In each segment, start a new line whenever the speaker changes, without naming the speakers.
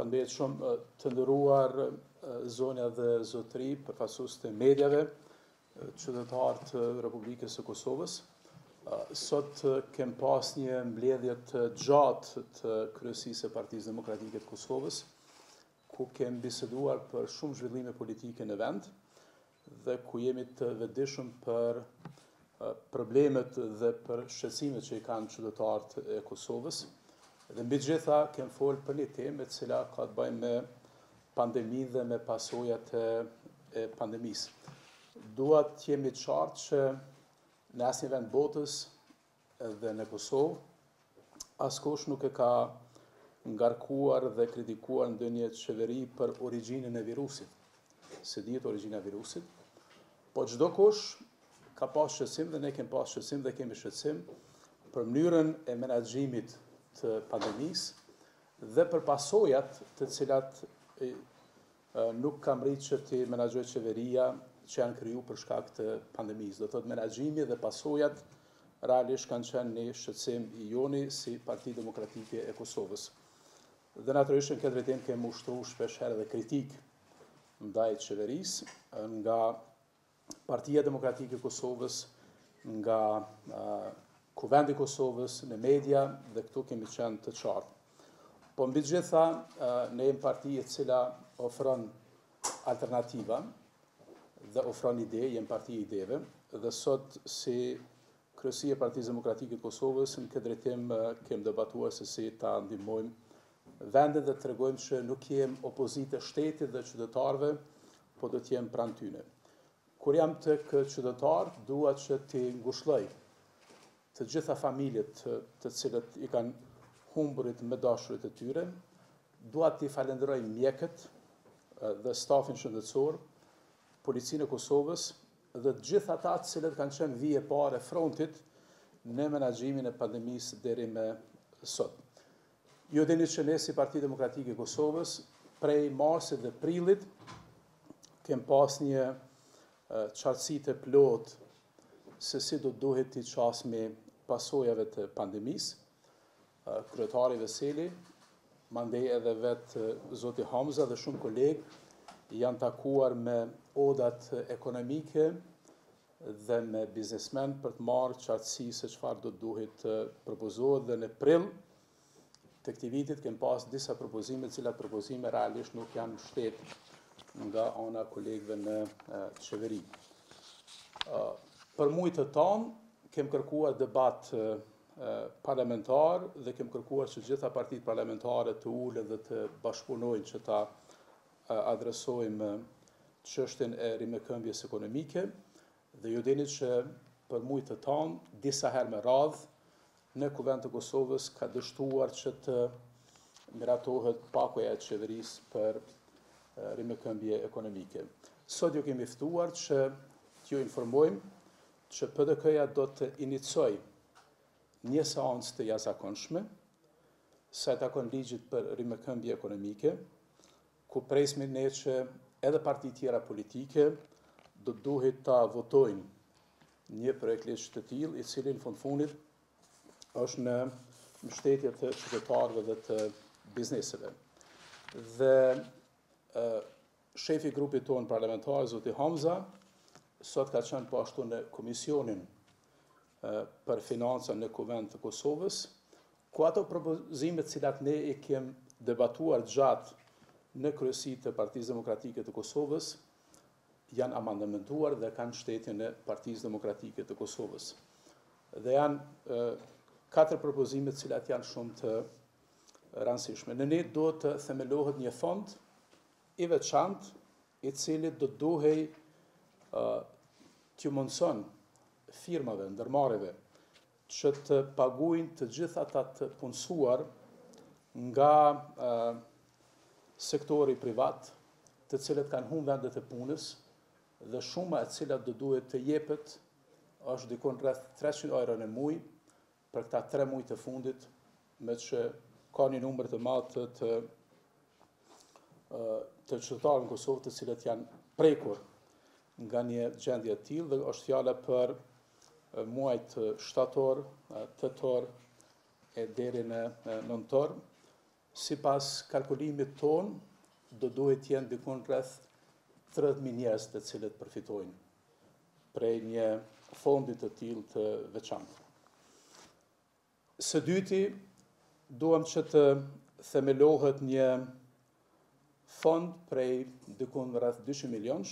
Përshëndetje shumë të nderuar zonja dhe zotëri, përfaqësues të mediave, qytetarë të Republikës së Kosovës. Sot kem pas një mbledhje të gjatë të kryesisë së Partisë Demokratike të Kosovës, ku kem biseduar për shumë zhvillime politike në vend dhe ku jemi të vetëdijshëm për problemet dhe për shqetësimet që i kanë qytetarët e Kosovës. Dhe mbi gjitha kem folë për një temë e cila ka të bëjë me pandeminë dhe me pasojat e pandemisë. Dua të jemi të qartë që në asnjë vend botës dhe në Kosovë askush nuk e ka ngarkuar dhe kritikuar ndonjë qeveri për origjinën e virusit. Se dihet origjina e virusit, po çdo kush ka pas shqetësim dhe ne kemi pas shqetësim dhe kemi shqetësim për mënyrën e menaxhimit të pandemisë dhe për pasojat të cilat nuk ka mritë që t'i menaxhojë qeveria që janë kriju për shkak të pandemisë. Do të thotë menaxhimi dhe pasojat realisht kanë qenë një shqetësim i joni si Parti Demokratike e Kosovës. Dhe natyrisht në këtë drejtim kemi ushtruar shpesh herë dhe kritikë ndaj qeverisë nga Partia Demokratike e Kosovës, nga Kuvendi i Kosovës, në media, dhe këtu kemi qenë të qartë. Po mbi gjitha, ne jemi parti e cila ofron alternativa dhe ofron ide, jemi parti e ideve, dhe sot si kryesia e Partisë Demokratike të Kosovës në këtë drejtim kemi debatuar se si ta ndihmojmë vendet dhe të tregojmë që nuk jemi opozitë shtetit dhe qytetarëve, po do të jemi pranë tyre. Kur jam tek qytetarët, dua që t'i ngushëlloj të gjitha familjet të cilët i kanë humburit me dashurit e tyre, dua t'i falenderoj mjekët dhe stafin shëndetësor, Policinë e Kosovës dhe të gjithë ata të cilët kanë qenë vije parë e frontit në menaxhimin e pandemisë deri më sot. Ju dini që ne si Parti Demokratike e Kosovës prej marsit dhe prillit kem pas një qartësi të plotë se si do duhet t'i qasmi pasojave të pandemisë. Kryetari Veseli, mandej edhe vetë zoti Hamza dhe shumë kolegë janë takuar me odat ekonomike dhe me biznesmen për të marrë qartësi se çfarë do duhet të propozohet dhe në prill të këtij vitit kem pas disa propozime, të cilat propozime realisht nuk janë mbështetur nga ana kolegëve në qeveri. Për muaj të tanë kem kërkuar debat parlamentar dhe kem kërkuar që gjitha partitë parlamentare të ulen dhe të bashkëpunojnë që ta adresojmë çështjen e rimëkëmbjes ekonomike dhe ju dini që për muaj të tanë disa herë me radhë në Kuvend të Kosovës ka dështuar që të miratohet pakoja e qeverisë për rimëkëmbje ekonomike. Sot ju kemi ftuar që t'ju informojmë që PDK-ja do të inicioj një seancë të jashtëzakonshme sa i takon ligjit për rimëkëmbje ekonomike, ku presim ne që edhe parti tjera politike do duhet ta votojnë një projekt ligj të tillë, i cili në fundit është në mbështetje të qytetarëve dhe të bizneseve. Dhe shefi i grupit tonë parlamentar, zoti Hamza, sot ka qenë po ashtu në komisionin për financa në Kuvend të Kosovës, ku ato propozimet cilat ne i kem debatuar gjatë në kryesi të Partisë Demokratike të Kosovës janë amandamentuar dhe kanë mbështetjen e Partisë Demokratike të Kosovës. Dhe janë 4 propozime të cilat janë shumë të rëndësishme. Në ne do të themelohet një fond i veçantë i cili do duhej t'ju mundson firmave, ndërmarrjeve, që të paguajnë të gjitha ata të punësuar nga sektori privat, të cilët kanë humbur vendet e punës dhe shuma e cilat do duhet të jepet është dikon rreth 300 euro në muaj për këta 3 muaj të fundit, me që ka një numër të madh të qytetarëve në Kosovë të cilët janë prekur nga një gjendje e tillë dhe është fjala për muajt shtator, tetor e deri në nëntor, Sipas kalkulimit ton, do duhet jenë dikun rreth 30.000 njerëz të cilët përfitojnë prej një fondi të tillë të veçantë. Së dyti, duam që të themelohet një fond prej dikun rreth 200 milionësh,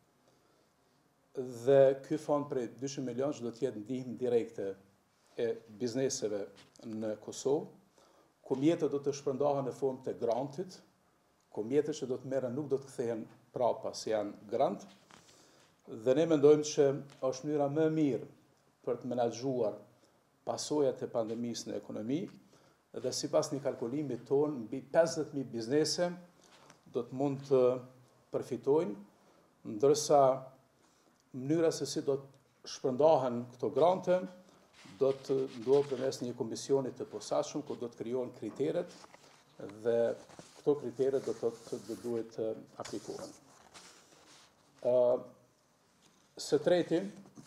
dhe ky fond prej 200 milionësh do të jetë ndihmë direkte e bizneseve në Kosovë, ku mjetët do të shpërndahen në formë të grantit, ku mjetët që do të merren nuk do të kthehen prapa si janë grant, dhe ne mendojmë që është mënyra më e mirë për të menaxhuar pasojat e pandemisë në ekonomi, dhe sipas një kalkulimi ton, mbi 50.000 biznese do të mund të përfitojnë, ndërsa mënyra se si do të shpërndahen këto grante do të ndodhë përmes një komisioni të posaçëm, ku do të krijohen kriteret, dhe këto kriteret do duhet të aplikohen. Së treti,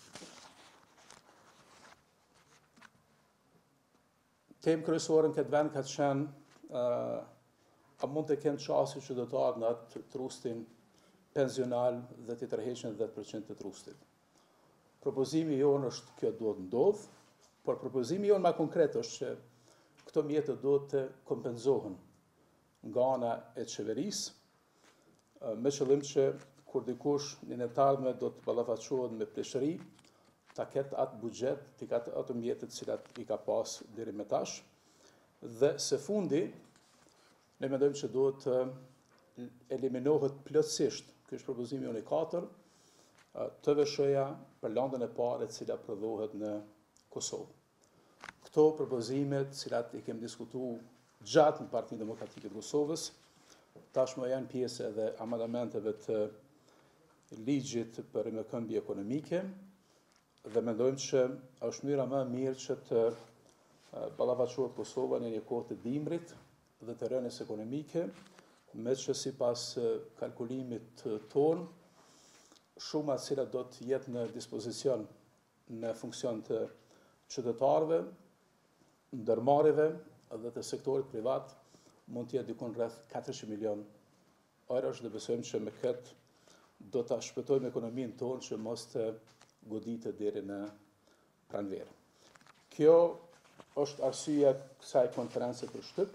temë kryesore në këtë vend ka qenë a mund të kenë qasje qytetarë në atë trustin pensional dhe të tërheqen 10% të trustit. Propozimi jonë është kjo duhet ndodhë, por propozimi jonë më konkret është që këto mjete duhet të kompenzohen nga ana e qeverisë, me qëllim që kur dikush një në të ardhme do të ballafaqohet me pleshëri, ta ketë atë buxhet, të ketë ato mjetet cilat i ka pas deri më tash, dhe së fundi ne mendojmë që duhet të eliminohet plotësisht, ky është propozimi jonë i 4, TVSH-ja për landën e parë e cila prodhohet në Kosovë. Këto propozimet, cilat i kemi diskutuar gjatë në Partinë Demokratike të Kosovës, tashmë janë pjesë edhe amendamenteve të ligjit për rimëkëmbje ekonomike, dhe mendojmë që është mënyra më e mirë që të ballafaqohet Kosova në një kohë të dimrit dhe të rënies ekonomike, me që sipas kalkulimit ton, shuma e cila do të jetë në dispozicion në funksion të qytetarëve, ndërmarrjeve dhe të sektorit privat mund të jetë dikun rreth 400 milion eurosh, dhe besojmë që me këtë do ta shpëtojmë ekonominë tonë që mos të goditet deri në pranverë. Kjo është arsyeja kësaj konferencë për shtyp,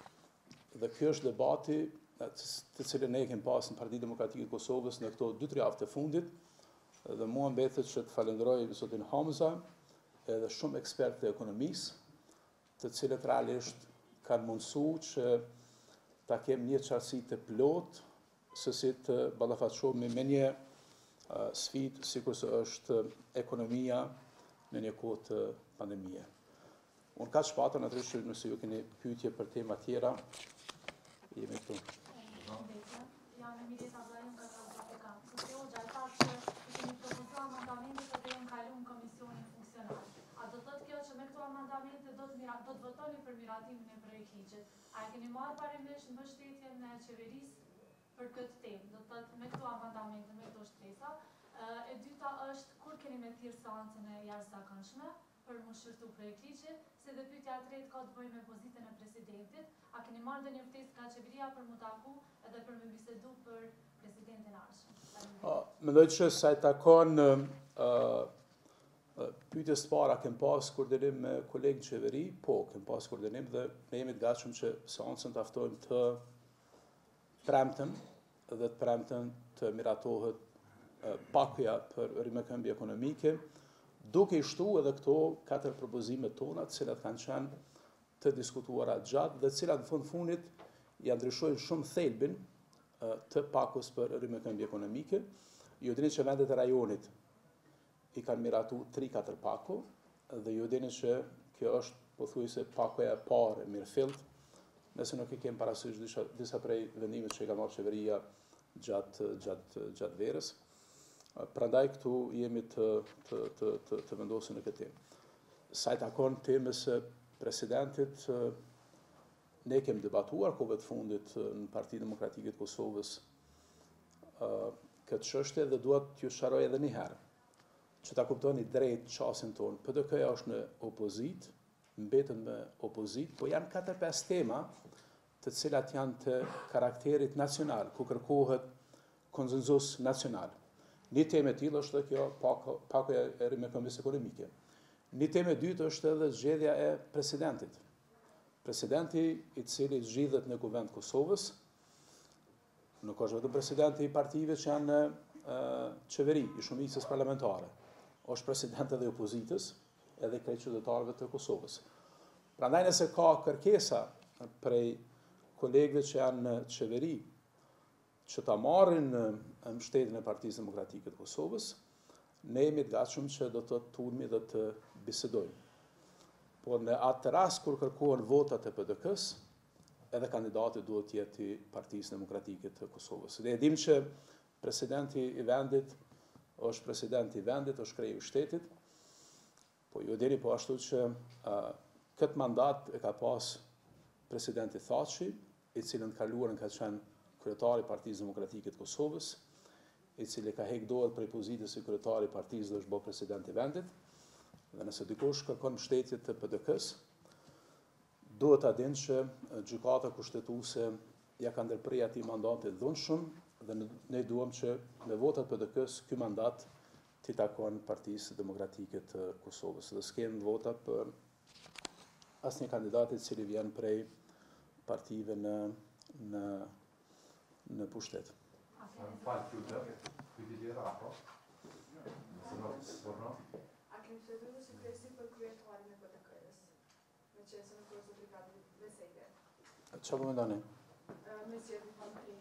dhe ky është debati të cilën ne kemi pasur në Partinë Demokratike të Kosovës në këto 2-3 javë të fundit, dhe mua mbetet që të falenderoj zotin Hamza edhe shumë ekspertë të ekonomisë, të cilët realisht kanë mundësuar që ta kemi një qartësi të plotë se si të ballafaqohemi me një sfidë sikur se është ekonomia në një kohë të pandemie. Unë ka shpatën atërisht që nëse ju keni pyetje për tema tjera, jemi këtu.
Jam Emilia Tablajon nga Trafikant. Zotë Hoxha tha që kemi propozuar amendamente të jenë kaluar në komisionin funksional. A do thotë kjo që me këto amendamente do të votoni për miratimin e projektligjit? A e keni marrë parasysh mbështetjen e qeverisë për këtë temë? Do thotë me këto amendamente, me këto shtresa. E dyta është kur keni me thirrë seancën e jashtëzakonshme për më shërtu projektligjit, se dhe pyetja e tretë ka të bëjë me pozitën e presidentit. A keni marrë ndonjë ftesë nga qeveria për mu taku edhe për me bisedu për presidentin arshëm?
Mendoj që sa i takon pyetjes së para kem pas koordinim me kolegë në qeveri, po, kem pas koordinim dhe ne jemi të gatshëm që seancën ta ftojmë të premten dhe të premten të miratohet pakuja për rimëkëmbje ekonomike, duke i shtu edhe këto 4 propozimet tona, të cilat kanë qenë të diskutuara gjatë dhe të cilat në fundit ja ndryshojnë shumë thelbin të pakus për rimëkëmbje ekonomike. Ju dini që vendet e rajonit i kanë miratu 3-4 paku, dhe ju dini që kjo është pothuajse pakuja e parë e mirëfillt, nëse nuk i kemi parasysh disa prej vendimeve që i ka marrë qeveria gjatë verës. Prandaj këtu jemi të vendosur në këtë temë. Sa i takon temës së presidentit, ne kemi debatuar kohëve të fundit në Partinë Demokratike të Kosovës këtë çështje dhe dua t'ju sharoj edhe një herë që ta kuptoni drejt çastin tonë. PDK-ja është në opozit, mbeten me opozit, po janë 4-5 tema të cilat janë të karakterit nacional, ku kërkohet konsenzus nacional. Një temë e tillë është kjo pako e rrëmëkombës ekonomike. Një temë e dytë është edhe zgjedhja e presidentit. Presidenti i cili zgjidhet në Kuvend Kosovës, nuk është vetëm presidenti i partive që janë në qeveri, i shumicës parlamentare. Është president edhe i opozitës, edhe krejt qytetarëve të Kosovës. Prandaj nëse ka kërkesa prej kolegëve që janë në qeveri, që ta marrin në mbështetjen e Partisë Demokratike të Kosovës, ne jemi të gatshëm që do të turmi dhe të bisedojmë. Por në atë rast kur kërkohen votat e PDK-s, edhe kandidati duhet të jetë i Partisë Demokratike të Kosovës. Ne e dim që presidenti i vendit është presidenti i vendit, është kreu i shtetit, po ju dini po ashtu që këtë mandat e ka pas presidenti Thaçi, i cilën kaluarën ka qenë kryetari i Partisë Demokratike të Kosovës, i cili ka heq dorë prej pozitës si kryetari i partisë dhe është bërë president i vendit. Dhe nëse dikush kërkon mbështetje të PDK-s, duhet ta dinë që gjykata kushtetuese ja ka ndërprer atij mandati dhunshëm dhe ne duam që me votat PDK-s ky mandat t'i takon Partisë Demokratike të Kosovës. Dhe s'kem vota për asnjë kandidat i cili vjen prej partive në pushtet.
A kemi shërbime si kryesi për kryetarin e PDK-s? Me qenë në kërës të brigadi Vesele.
Çfarë po mendoni?
Me zgjedhjen pankri.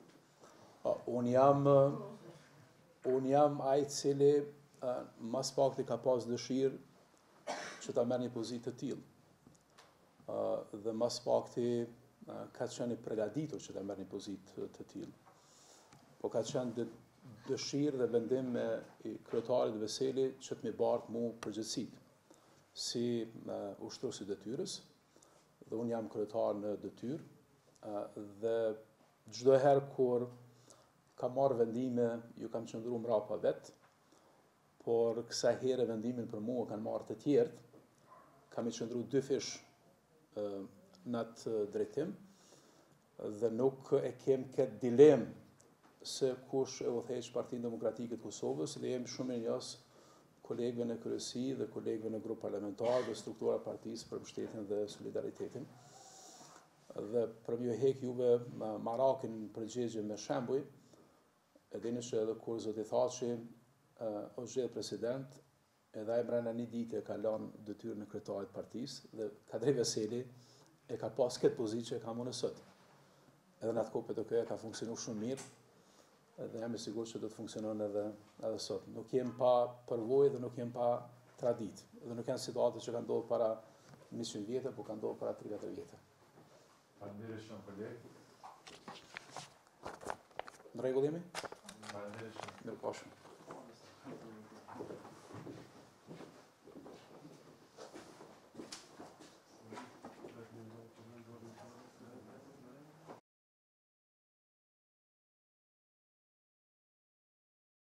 Unë jam ai i cili mas pakti ka pas dëshirë që ta merr një pozitë të tillë. Dhe mas pakti ka qenë i përgatitur që ta merr një pozitë të tillë. Po ka qenë dëshirë dhe vendim i kryetarit Veseli që të më bartë mu përgjegjësitë si ushtrues i detyrës, dhe unë jam kryetar në detyrë, dhe çdo herë kur kam marrë vendime, ju kam qëndruar mbrapa vet, por kësaj herë vendimin për mua kanë marrë të tjerët, kam i qëndruar dy fish në atë drejtim, dhe nuk e kem këtë dilemë se kush e udhëheq Partinë Demokratike të Kosovës, dhe jemi shumë mirënjohës kolegëve në kryesi dhe kolegëve në grup parlamentar dhe struktura partisë për mbështetjen dhe solidaritetin. Dhe për m'ju hek juve marakin në përgjigje me shembuj, e dini që edhe kur zoti Thaçi është zgjedhur president, edhe ai brenda një dite ka lënë detyrën e kryetarit partisë dhe Kadri Veseli e ka pas këtë pozitë që e ka unë sot. Edhe në atë kohë PDK ka funksionuar shumë mirë, dhe jam i sigurt që do të funksionon edhe sot. Nuk jem pa përvojë dhe nuk jem pa traditë. Dhe nuk janë situata që kanë ndodhur para 100 vjetë, por kanë ndodhur para 30 vjetë.
Faleminderit shumë kolegë.
Në rregull jemi?
Faleminderit shumë.
Mirupafshim.